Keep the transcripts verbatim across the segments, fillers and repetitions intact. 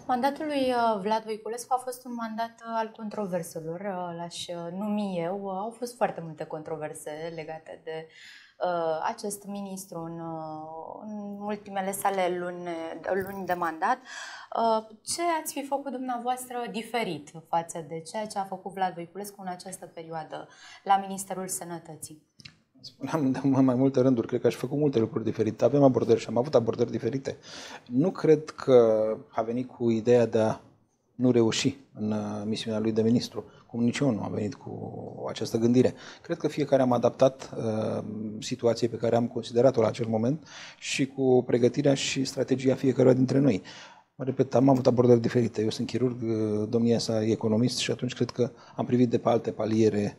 Mandatul lui Vlad Voiculescu a fost un mandat al controverselor, l-aș numi eu. Au fost foarte multe controverse legate de uh, acest ministru în, uh, în ultimele sale luni, luni de mandat. Uh, ce ați fi făcut dumneavoastră diferit față de ceea ce a făcut Vlad Voiculescu în această perioadă la Ministerul Sănătății? Spuneam de mai multe rânduri, cred că aș făcut multe lucruri diferite. Avem abordări și am avut abordări diferite. Nu cred că a venit cu ideea de a nu reuși în misiunea lui de ministru, cum nici eu nu am venit cu această gândire. Cred că fiecare am adaptat uh, situației pe care am considerat-o la acel moment și cu pregătirea și strategia fiecăruia dintre noi. Mă repet, am avut abordări diferite. Eu sunt chirurg, domnia sa e economist și atunci cred că am privit de pe alte paliere,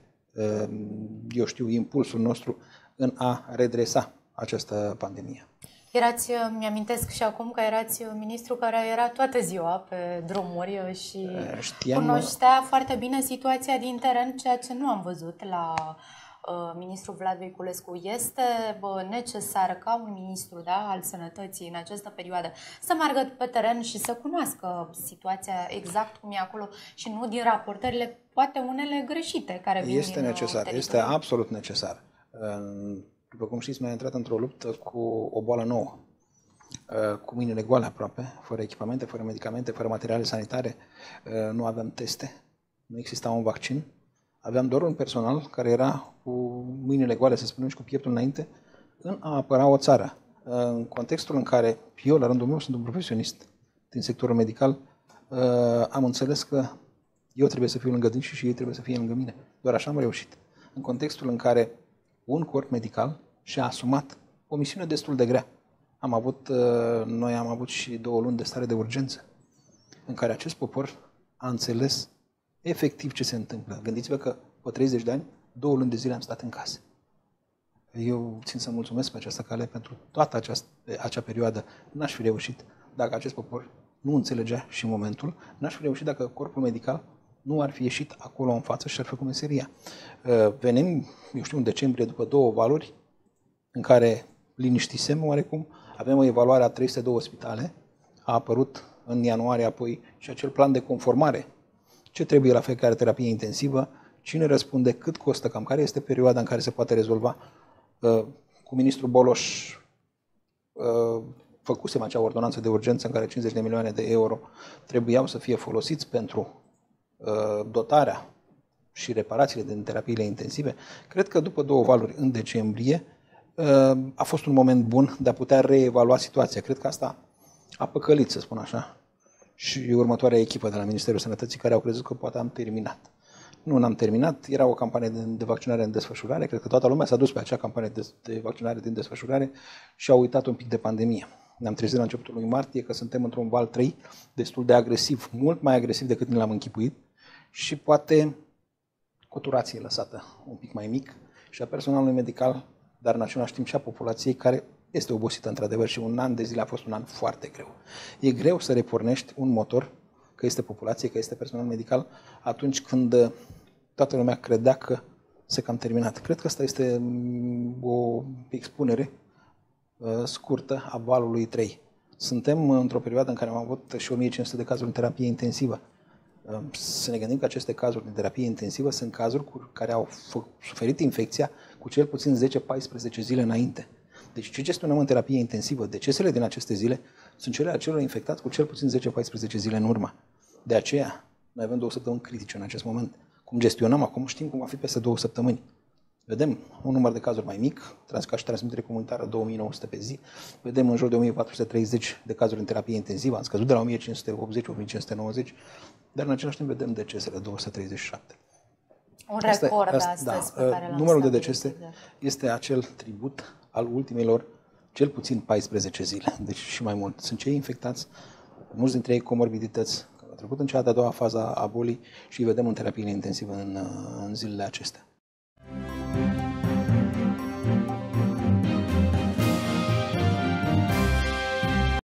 eu știu, impulsul nostru în a redresa această pandemie. Erați, mi-amintesc și acum că erați ministru care era toată ziua pe drumuri și Știam... cunoștea foarte bine situația din teren, ceea ce nu am văzut la uh, ministrul Vlad Voiculescu. Este bă, necesar ca un ministru, da, al sănătății în această perioadă să meargă pe teren și să cunoască situația exact cum e acolo și nu din raportările, poate unele greșite care vin Este din necesar, teritoriu. este absolut necesar. După cum știți, m-am intrat într-o luptă cu o boală nouă, cu mâinile goale aproape, fără echipamente, fără medicamente, fără materiale sanitare, nu aveam teste, nu exista un vaccin, aveam doar un personal care era cu mâinile goale, să spunem, și cu pieptul înainte, în a apăra o țară. În contextul în care eu, la rândul meu, sunt un profesionist din sectorul medical, am înțeles că eu trebuie să fiu lângă dânsi și ei trebuie să fie lângă mine. Doar așa am reușit. În contextul în care un corp medical și-a asumat o misiune destul de grea. Am avut, noi am avut și două luni de stare de urgență, în care acest popor a înțeles efectiv ce se întâmplă. Gândiți-vă că, pe treizeci de ani, două luni de zile am stat în casă. Eu țin să mulțumesc pe această cale pentru toată această, acea perioadă. N-aș fi reușit dacă acest popor nu înțelegea și momentul, n-aș fi reușit dacă corpul medical nu ar fi ieșit acolo în față și ar fi făcut meseria. Venim, eu știu, în decembrie, după două valuri, în care liniștisem oarecum, avem o evaluare a trei sute doi spitale, a apărut în ianuarie apoi și acel plan de conformare. Ce trebuie la fiecare terapie intensivă, cine răspunde, cât costă, cam care este perioada în care se poate rezolva. Cu ministrul Boloș făcusem acea ordonanță de urgență în care cincizeci de milioane de euro trebuiau să fie folosiți pentru dotarea și reparațiile din terapiile intensive. Cred că după două valuri în decembrie a fost un moment bun de a putea reevalua situația. Cred că asta a păcălit, să spun așa, și următoarea echipă de la Ministerul Sănătății care au crezut că poate am terminat. Nu n-am terminat, era o campanie de, de vaccinare în desfășurare, cred că toată lumea s-a dus pe acea campanie de, de vaccinare din desfășurare și a uitat un pic de pandemie. Ne-am trezit la începutul lui martie că suntem într-un val trei destul de agresiv, mult mai agresiv decât ne l-am închipuit și poate coturație lăsată un pic mai mic și a personalului medical, dar în același timp și a populației care este obosită într-adevăr și un an de zile a fost un an foarte greu. E greu să repornești un motor, că este populație, că este personal medical, atunci când toată lumea credea că se cam terminat. Cred că asta este o expunere scurtă a valului trei. Suntem într-o perioadă în care am avut și o mie cinci sute de cazuri în terapie intensivă. Să ne gândim că aceste cazuri de terapie intensivă sunt cazuri cu care au suferit infecția cu cel puțin zece paisprezece zile înainte. Deci ce gestionăm în terapie intensivă? Decesele din aceste zile sunt cele a celor infectați cu cel puțin zece paisprezece zile în urmă. De aceea, noi avem două săptămâni critice în acest moment. Cum gestionăm acum, știm cum va fi peste două săptămâni. Vedem un număr de cazuri mai mic, ca și transmitere comunitară două mii nouă sute pe zi, vedem în jur de o mie patru sute treizeci de cazuri în terapie intensivă, am scăzut de la o mie cinci sute optzeci la o mie cinci sute nouăzeci, dar în același timp vedem decesele două sute treizeci și șapte. Un record asta, astăzi da, pe care l-am numărul de stabilit, decese exact. Este acel tribut al ultimelor cel puțin paisprezece zile, deci și mai mult. Sunt cei infectați, mulți dintre ei comorbidități, care au trecut în cea de-a doua fază a bolii și îi vedem în terapiile intensive în, în zilele acestea.